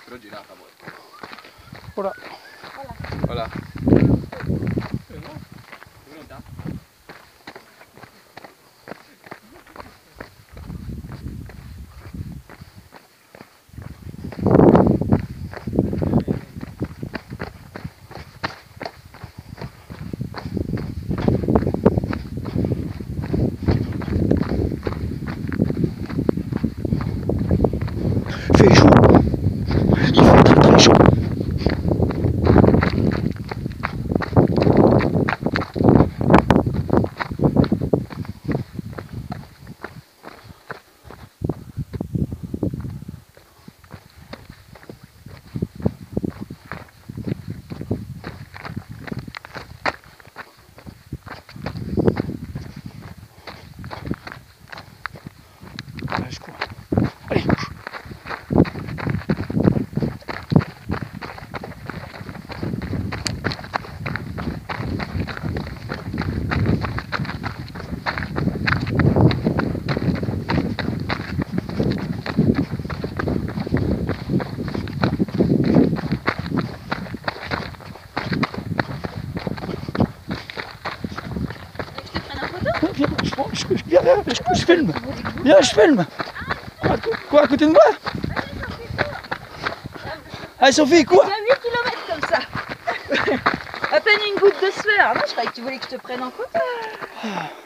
Voilà. Voilà. Il fait chaud. Il fait très très chaud. Allez, je cours. Allez, bouge. Viens, je filme. Viens, je filme. Quoi, à côté de moi? Allez, Sophie, quoi? Bien 8 km comme ça. À peine une goutte de sueur. Non, je croyais que tu voulais que je te prenne en compte.